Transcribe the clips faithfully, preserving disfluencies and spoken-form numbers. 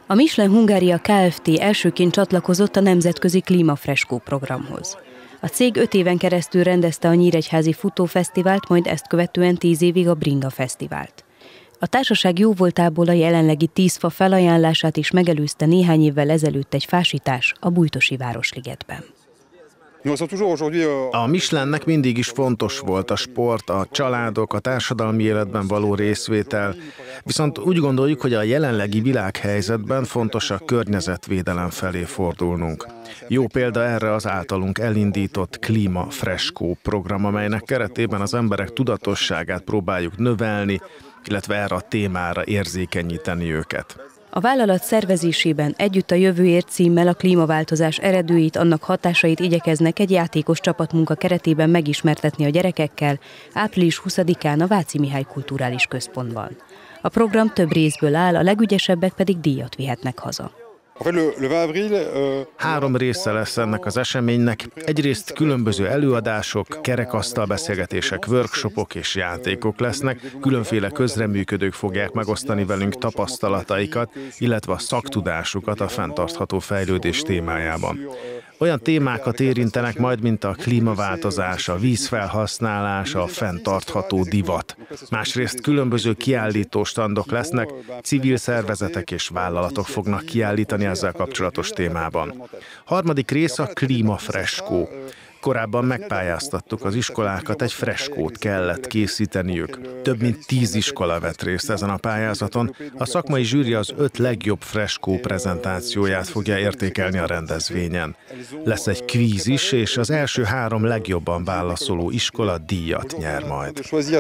A Michelin Hungária Kft. Elsőként csatlakozott a nemzetközi klímafreskó programhoz. A cég öt éven keresztül rendezte a Nyíregyházi Futófesztivált, majd ezt követően tíz évig a Bringa Fesztivált. A társaság jóvoltából a jelenlegi tíz fa felajánlását is megelőzte néhány évvel ezelőtt egy fásítás a Bújtosi Városligetben. A Michelinnek mindig is fontos volt a sport, a családok, a társadalmi életben való részvétel, viszont úgy gondoljuk, hogy a jelenlegi világhelyzetben fontos a környezetvédelem felé fordulnunk. Jó példa erre az általunk elindított klímafreskó program, amelynek keretében az emberek tudatosságát próbáljuk növelni, illetve erre a témára érzékenyíteni őket. A vállalat szervezésében Együtt a jövőért címmel a klímaváltozás eredőit, annak hatásait igyekeznek egy játékos csapatmunka keretében megismertetni a gyerekekkel április huszadikán a Váci Mihály Kulturális Központban. A program több részből áll, a legügyesebbek pedig díjat vihetnek haza. Három része lesz ennek az eseménynek. Egyrészt különböző előadások, kerekasztalbeszélgetések, workshopok és játékok lesznek, különféle közreműködők fogják megosztani velünk tapasztalataikat, illetve a szaktudásukat a fenntartható fejlődés témájában. Olyan témákat érintenek majd, mint a klímaváltozás, a vízfelhasználás, a fenntartható divat. Másrészt különböző kiállítóstandok lesznek, civil szervezetek és vállalatok fognak kiállítani ezzel kapcsolatos témában. Harmadik rész a klímafreskó. Korábban megpályáztattuk az iskolákat, egy freskót kellett készíteniük. Több mint tíz iskola vett részt ezen a pályázaton. A szakmai zsűri az öt legjobb freskó prezentációját fogja értékelni a rendezvényen. Lesz egy kvíz is, és az első három legjobban válaszoló iskola díjat nyer majd.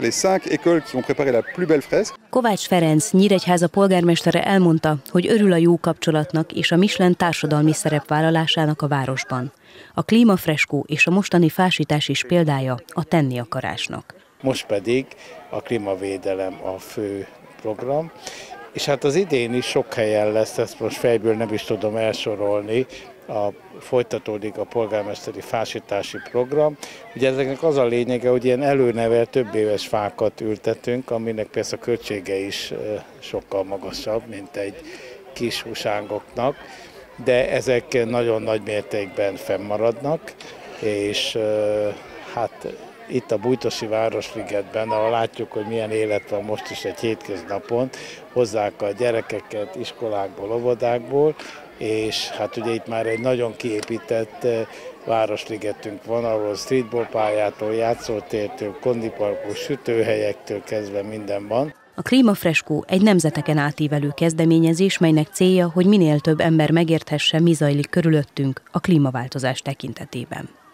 Kovács Ferenc, Nyíregyháza polgármestere elmondta, hogy örül a jó kapcsolatnak és a Michelin társadalmi szerepvállalásának a városban. A klímafreskó és a mostani fásítás is példája a tenni akarásnak. Most pedig a klímavédelem a fő program, és hát az idén is sok helyen lesz, ezt most fejből nem is tudom elsorolni, a, folytatódik a polgármesteri fásítási program. Ugye ezeknek az a lényege, hogy ilyen előnevel több éves fákat ültetünk, aminek persze a költsége is sokkal magasabb, mint egy kis húsángoknak, de ezek nagyon nagy mértékben fennmaradnak, és hát itt a Bújtosi Városligetben, ahol látjuk, hogy milyen élet van most is egy hétköznapon, hozzák a gyerekeket iskolákból, óvodákból, és hát ugye itt már egy nagyon kiépített városligetünk van, ahol streetballpályától, játszótértől, kondiparkból, sütőhelyektől kezdve minden van. A klímafreskó egy nemzeteken átívelő kezdeményezés, melynek célja, hogy minél több ember megérthesse, mi zajlik körülöttünk a klímaváltozás tekintetében.